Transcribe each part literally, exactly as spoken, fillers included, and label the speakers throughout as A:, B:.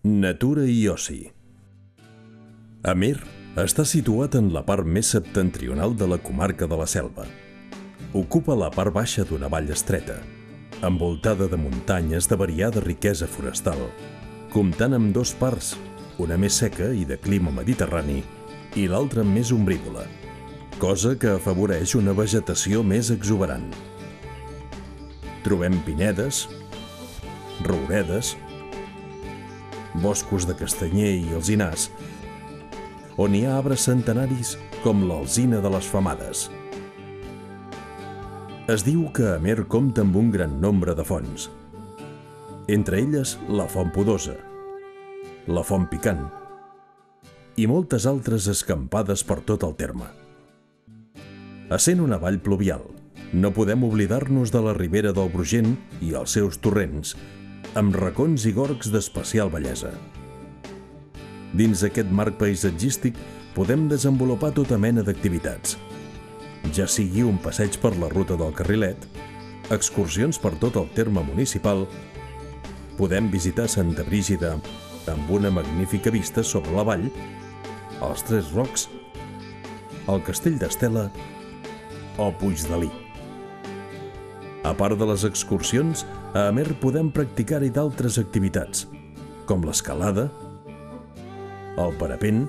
A: Natura i oci. Amer està situat en la part més septentrional de la comarca de la Selva. Ocupa la part baixa d'una vall estreta, envoltada de muntanyes de variada riquesa forestal, comptant amb dos parts, una més seca i de clima mediterrani i l'altra més ombrívola, cosa que afavoreix una vegetació més exuberant. Trobem pinedes, rouredes, boscos de castanyer i alzinars, on hi ha arbres centenaris com l'alzina de les Femades. Es diu que Amer compta amb un gran nombre de fonts, entre elles la Font Podosa, la Font Picant i moltes altres escampades per tot el terme. Essent una vall pluvial, no podem oblidar-nos de la ribera del Brugent i els seus torrents, amb racons i gorgs d'especial bellesa. Dins aquest marc paisatgístic podem desenvolupar tota mena d'activitats, ja sigui un passeig per la ruta del Carrilet, excursions per tot el terme municipal, podem visitar Santa Brígida amb una magnífica vista sobre la vall, els Tres Rocs, el Castell d'Estela o Puigdalí. A part de les excursions, a Amer podem practicar-hi d'altres activitats, com l'escalada, el parapent,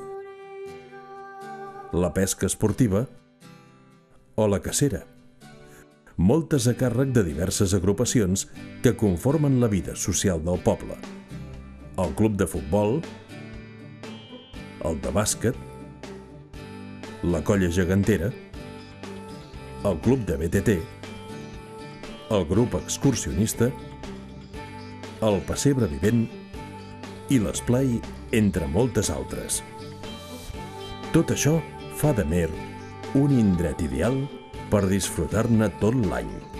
A: la pesca esportiva o la cacera, moltes a càrrec de diverses agrupacions que conformen la vida social del poble. El club de futbol, el de bàsquet, la colla gegantera, el club de B T T, el grup excursionista, el pessebre vivent i l'esplai, entre moltes altres. Tot això fa d'Amer un indret ideal per disfrutar-ne tot l'any.